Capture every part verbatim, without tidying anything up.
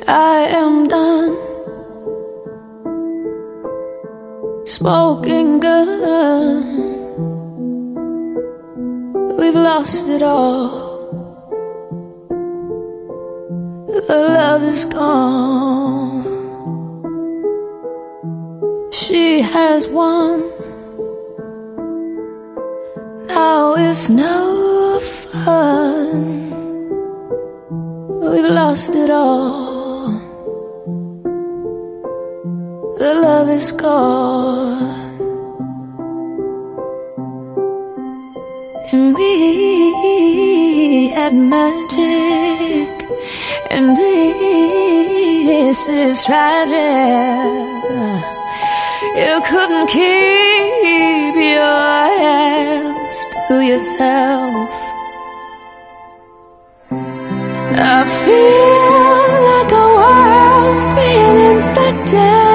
I am done smoking gun. We've lost it all. The love is gone. She has won. Now it's no fun. We've lost it all. The love is gone. And we had magic, and this is tragic. You couldn't keep your hands to yourself. I feel like a world's being infected,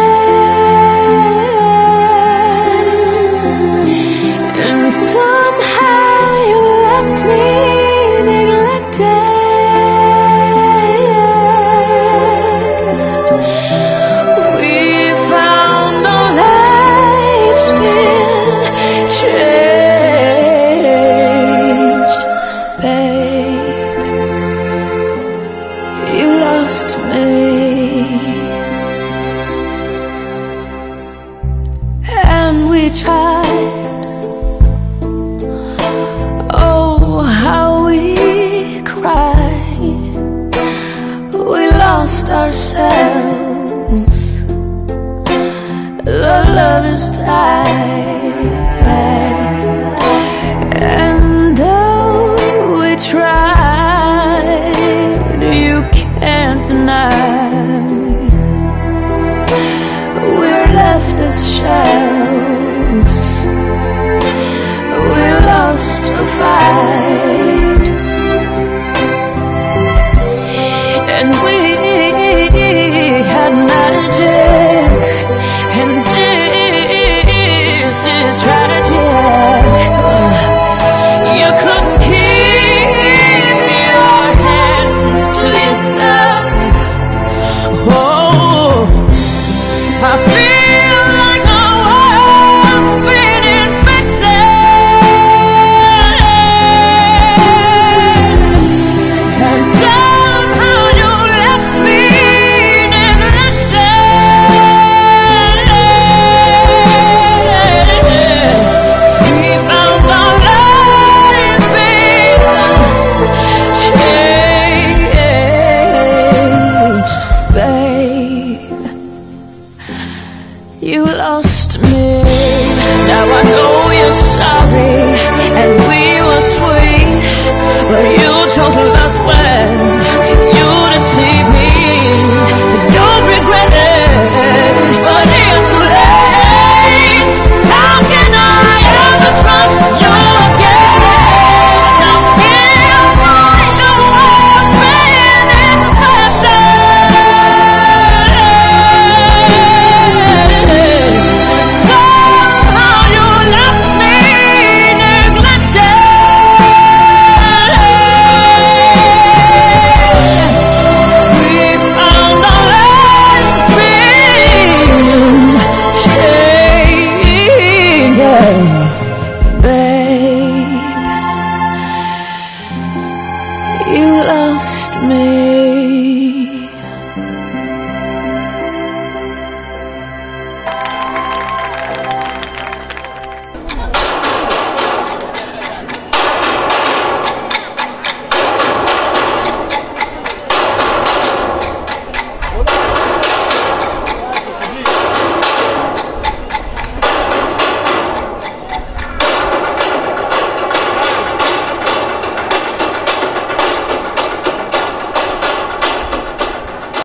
and somehow you left me neglected. We found our lives been changed, babe. You lost me, and we tried. Oh, how we cried. We lost ourselves. The love is died, and though we tried, you can't deny we're left as shells. We lost the fight, and we had magic, and this is tragic. You couldn't keep your hands to yourself. Oh, I feel like our world's been infected, and somehow you left me neglected. We found our lives being changed, babe. You lost me. Now I know you're sorry, and we were sweet, but you chose the best friend. You deceived me. Don't regret it, but it's too late. How can I ever trust you again? I feel like the world's been infected. Somehow you left me neglected. We found our lives being changed, babe. You lost me.